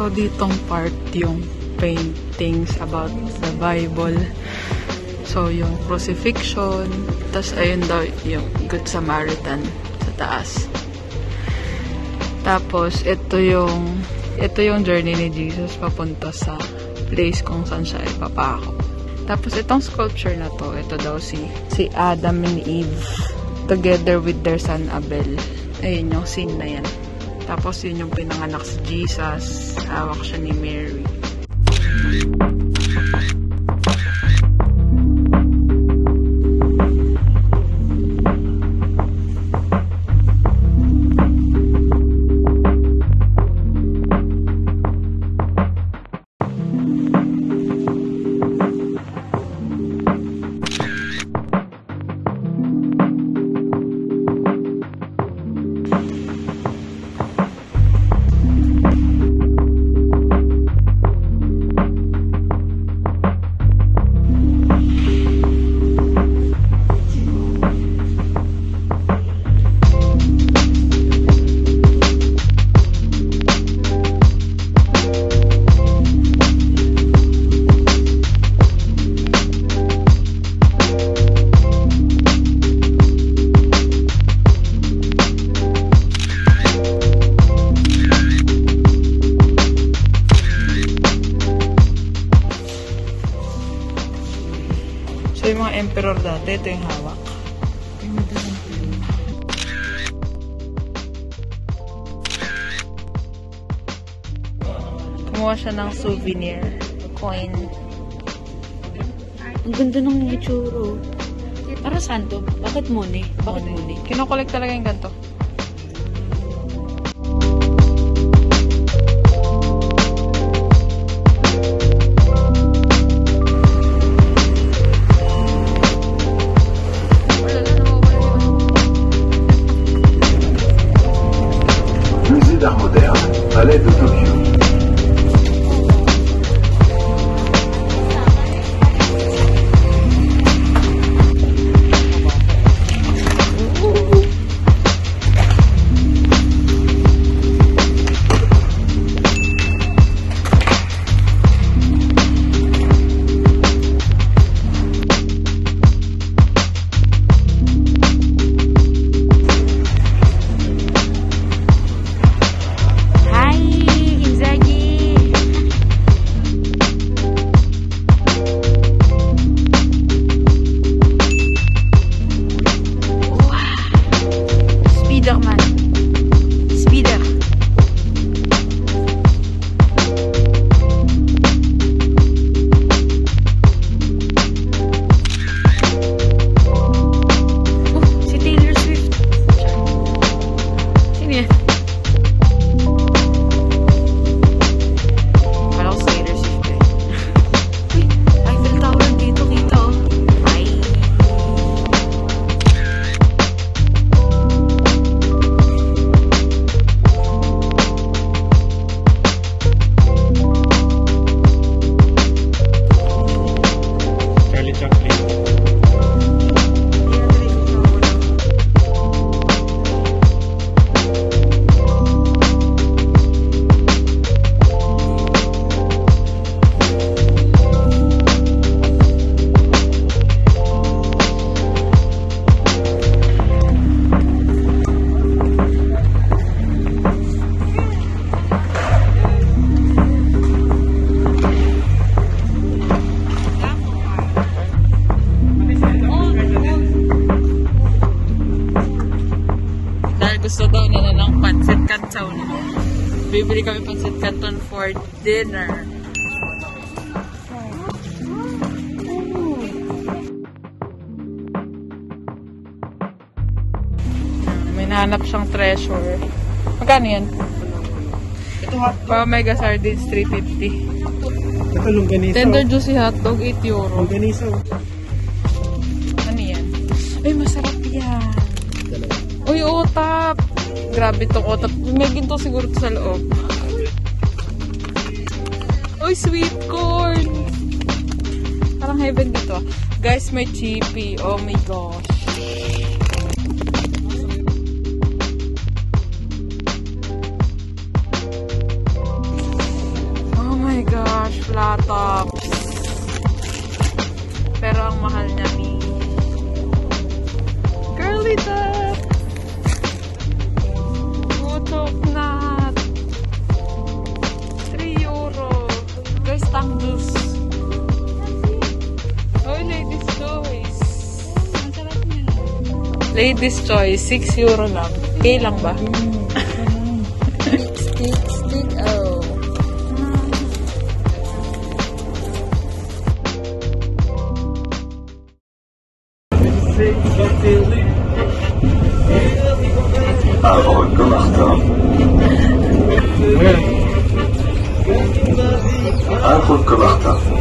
daw ditong part yung paintings about the Bible. So, yung crucifixion, tas ayun daw yung Good Samaritan sa taas. Tapos, ito yung journey ni Jesus papunta sa place kung saan siya ipapako. Tapos, itong sculpture na to, ito daw si Adam and Eve together with their son Abel. Ayun yung scene na yan. Tapos, yun yung pinanganak si Jesus. Hawak siya ni Mary. So, yung mga emperor dati, ito yung hawak. Kumuha siya ng souvenir coin. Ang ganda ng itsuro. Para saan to? Bakit muni? Bakit muni? Kinokollect talaga yung ganito. D'art moderne, Palais de Tokyo. Gusto daw nila ng pancit canton. Bibili kami pancit canton for dinner. May nahanap siyang treasure. Magkano yan? Ito hotdog. Mega sardines, 350. Ito longganisa. Tender juicy hotdog, 8 euro. Longganisa. Ano yan? Ay, masarap yan. Uy, otap! Grabe itong otap. May ginto siguro sa loob. Uy, sweet corn! Parang heaven dito. Guys, may chippy. Oh my gosh. gosh, flat tops. Pero ang mahal niya ni curly top. Motok nut. 3 euro. Guys, tangdos. Oh, ladies choice. Ladies choice, 6 euro lang. Okay lang ba? Stick, oh. Arbre Comartin. Arbre Comartin.